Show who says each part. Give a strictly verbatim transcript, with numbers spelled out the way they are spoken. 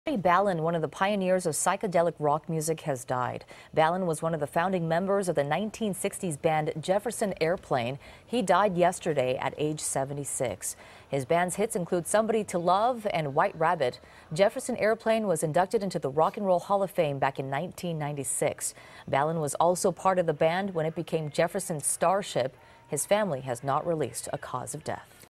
Speaker 1: Marty Balin, one of the pioneers of psychedelic rock music, has died. Balin was one of the founding members of the nineteen sixties band Jefferson Airplane. He died yesterday at age seventy-six. His band's hits include Somebody to Love and White Rabbit. Jefferson Airplane was inducted into the Rock and Roll Hall of Fame back in nineteen ninety-six. Balin was also part of the band when it became Jefferson Starship. His family has not released a cause of death.